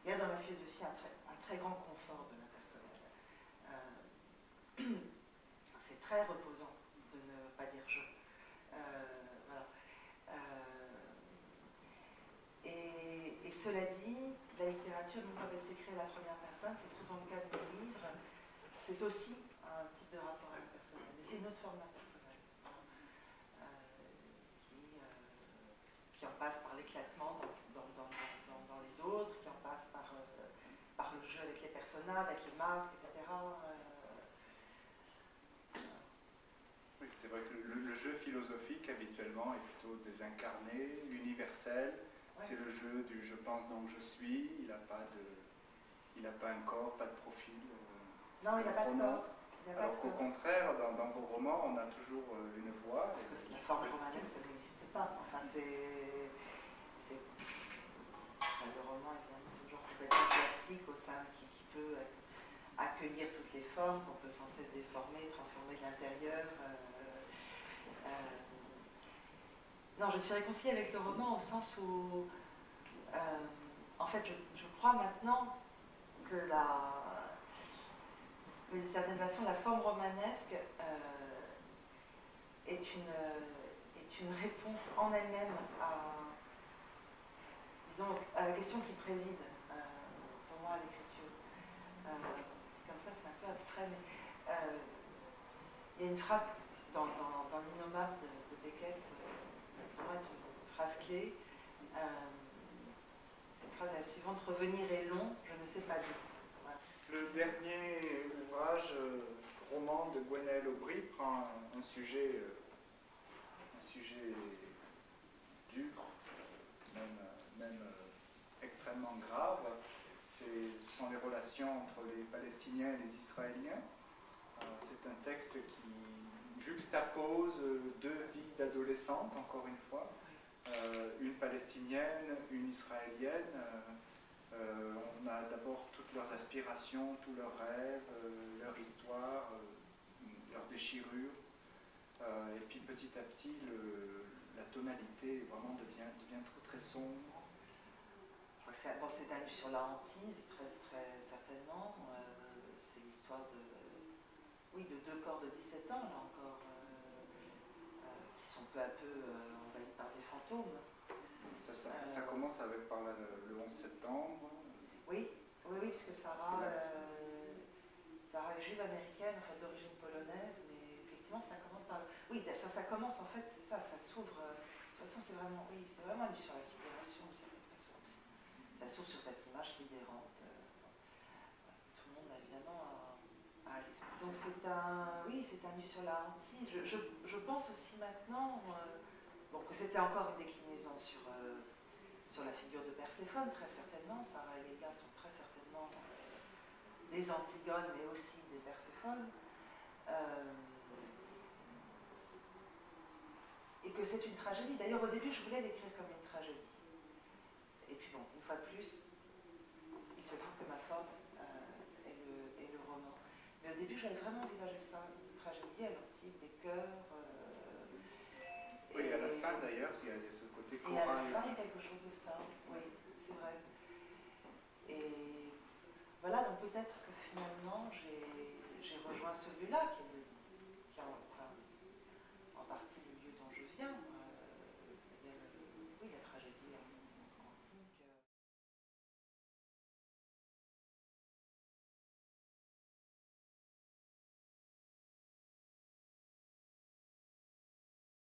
il y a dans la philosophie un très grand confort de l'impersonnel. C'est très reposant de ne pas dire je. Voilà. Et cela dit, la littérature, quand elle s'écrit à la première personne, c'est souvent le cas de mes livres, c'est aussi un type de rapport à l'impersonnel. Mais c'est une autre forme d'impersonnel. Qui en passe par l'éclatement dans les autres, qui en passe par le jeu avec les personnages, avec les masques, etc. Oui, c'est vrai que le jeu philosophique, habituellement, est plutôt désincarné, universel. Ouais. C'est le jeu du « je pense donc je suis », il n'a pas un corps, pas de profil. Non, il n'a pas de corps. Alors qu'au contraire, dans vos romans, on a toujours une voix. Parce que la forme romanesque, ça n'existe pas. Enfin, le roman, évidemment, c'est toujours complètement plastique au sein qui peut accueillir toutes les formes, qu'on peut sans cesse déformer, transformer de l'intérieur. Non, je suis réconciliée avec le roman au sens où, en fait, je crois maintenant que d'une certaine façon, la forme romanesque est une réponse en elle-même à la question qui préside pour moi à l'écriture. Comme ça, c'est un peu abstrait, mais il y a une phrase dans l'Innommable de Beckett, pour moi est une phrase clé. Cette phrase est la suivante: revenir est long, je ne sais pas d'où. Voilà. Le dernier ouvrage, roman de Gwenaëlle Aubry, prend un sujet dur, même extrêmement grave. Ce sont les relations entre les Palestiniens et les Israéliens. C'est un texte qui juxtapose deux vies d'adolescentes, encore une fois, une palestinienne, une israélienne. On a d'abord toutes leurs aspirations, tous leurs rêves, leur histoire, leurs déchirures. Et puis petit à petit, la tonalité vraiment devient très, très sombre. C'est un livre sur la hantise, très certainement. C'est l'histoire de deux corps de 17 ans, là encore, qui sont peu à peu envahis par des fantômes. Ça commence par le 11 septembre. Oui, puisque Sarah est juive américaine, en fait d'origine polonaise, mais effectivement ça commence par... Oui, ça commence en fait, c'est ça s'ouvre... De toute façon, c'est vraiment un livre sur la sidération, d'une certaine façon aussi. Ça s'ouvre sur cette image sidérante. Tout le monde, évidemment, à l'esprit. Donc c'est un livre sur la hantise. Je pense aussi maintenant que c'était encore une déclinaison sur la figure de Perséphone, très certainement. Sarah et Léa sont très certainement des Antigones, mais aussi des Perséphones. Et que c'est une tragédie. D'ailleurs, au début, je voulais l'écrire comme une tragédie. Et puis bon, une fois de plus, il se trouve que ma forme est le roman. Mais au début, j'avais vraiment envisagé ça, une tragédie à l'antique, des chœurs. Oui, à la fin d'ailleurs, il y a ce côté choral. Et à la fin, il y a quelque chose de ça, oui, c'est vrai. Et voilà, donc peut-être que finalement, j'ai rejoint celui-là, qui est